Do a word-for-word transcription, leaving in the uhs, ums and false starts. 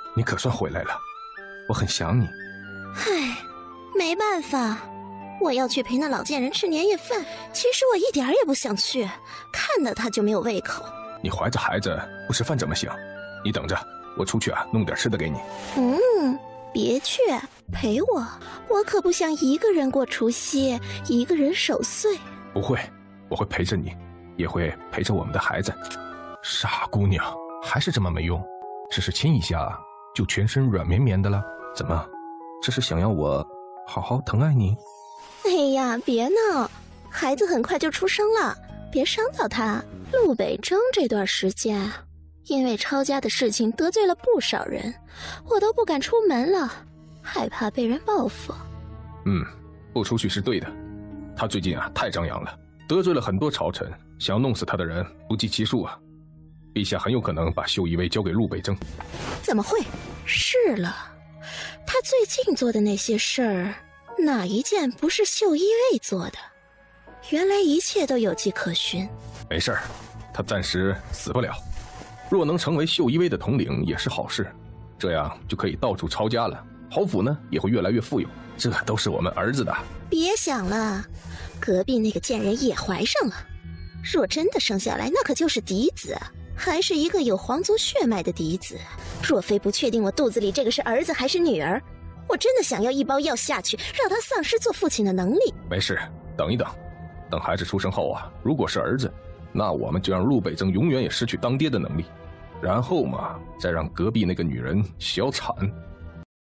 你可算回来了，我很想你。 唉，没办法，我要去陪那老贱人吃年夜饭。其实我一点也不想去，看到他就没有胃口。 你怀着孩子不吃饭怎么行？你等着，我出去啊，弄点吃的给你。 嗯，别去，陪我，我可不想一个人过除夕，一个人守岁。 不会，我会陪着你，也会陪着我们的孩子。傻姑娘，还是这么没用，只是亲一下就全身软绵绵的了。怎么，这是想要我好好疼爱你？ 哎呀，别闹，孩子很快就出生了，别伤到他。陆北征这段时间因为抄家的事情得罪了不少人，我都不敢出门了，害怕被人报复。 嗯，不出去是对的。他最近啊太张扬了，得罪了很多朝臣，想要弄死他的人不计其数啊。陛下很有可能把秀仪微交给陆北征。 怎么会？是了，他最近做的那些事儿，哪一件不是秀仪微做的？原来一切都有迹可循。 没事儿，他暂时死不了。若能成为秀仪微的统领也是好事，这样就可以到处抄家了，侯府呢也会越来越富有，这都是我们儿子的。 别想了，隔壁那个贱人也怀上了，若真的生下来，那可就是嫡子，还是一个有皇族血脉的嫡子。若非不确定我肚子里这个是儿子还是女儿，我真的想要一包药下去，让他丧失做父亲的能力。 没事，等一等，等孩子出生后啊，如果是儿子，那我们就让陆北征永远也失去当爹的能力，然后嘛，再让隔壁那个女人小产，